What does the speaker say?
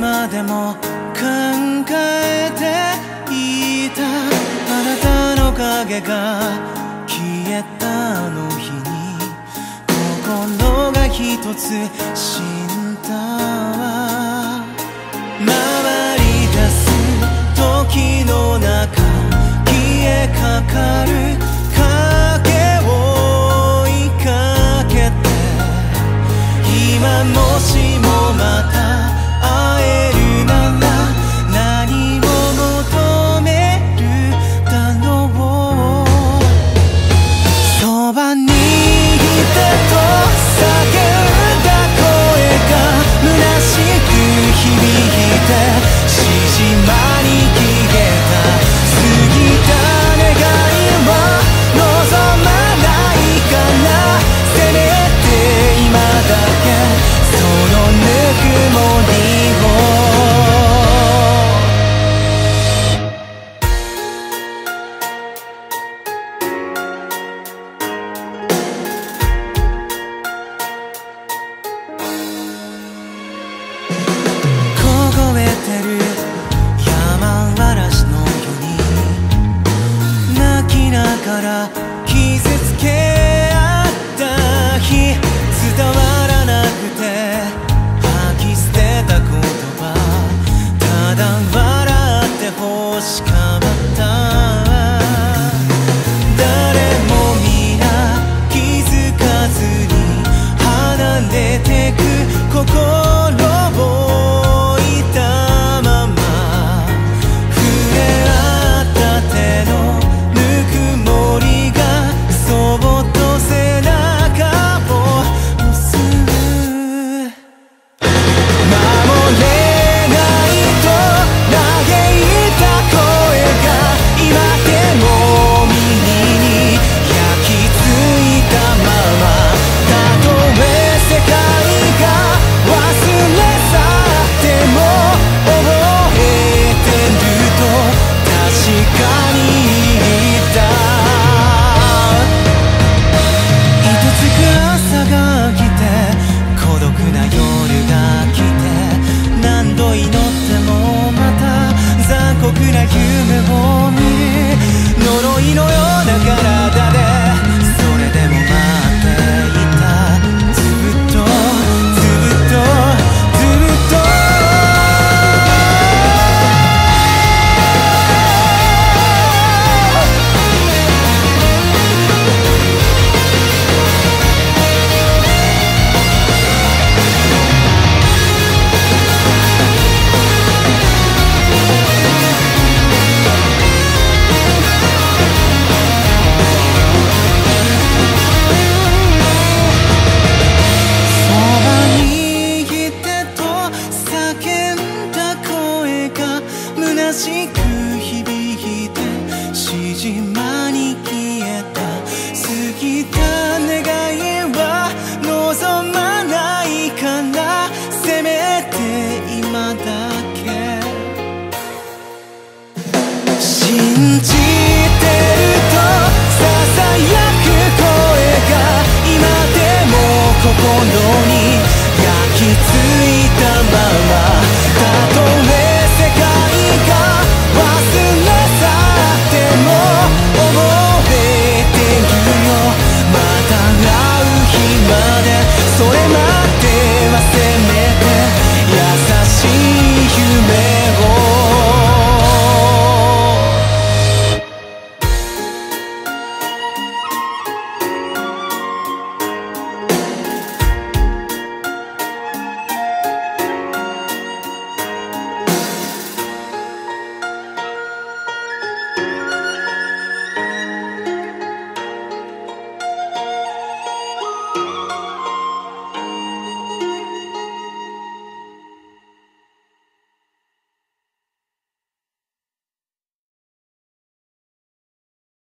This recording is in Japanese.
今でも考えていた。あなたの影が消えたあの日に心が一つ死んだわ。回り出す時の中消えかかる影を追いかけて、今もしもまた会えるなら何を求めるだろう。そばにいてと叫んだ声が虚しく響いてしじまに消えた。過ぎた願いは望まないから、せめて今だけそのぬくもりを。凍えてる山嵐のように泣きながら傷つけ合った日、伝わらなくて吐き捨てた言葉、ただ笑って欲しかった。誰も皆気づかずに離れてく心を置いたまま、触れ合った手のぬくもりがそっと背中を押す。守れないと嘆いた声が今でも耳に焼き付いたまま、たとえ世界が忘れ去っても覚えてると確かに言った。いつつく朝が来て孤独な夜が来て、何度祈ってもまた残酷な夢を見る。呪いのような体でそれでも待っていた。ずっとずっとずっとそばにいてと叫んだ声が虚しく響いてしじまに消えた。過ぎた願いは望まないから、せめて今だけ信じてると囁く声が今でも心に焼き付いたまま、たとえ世界が忘れ去っても覚えてるよ。また会う日までそれまで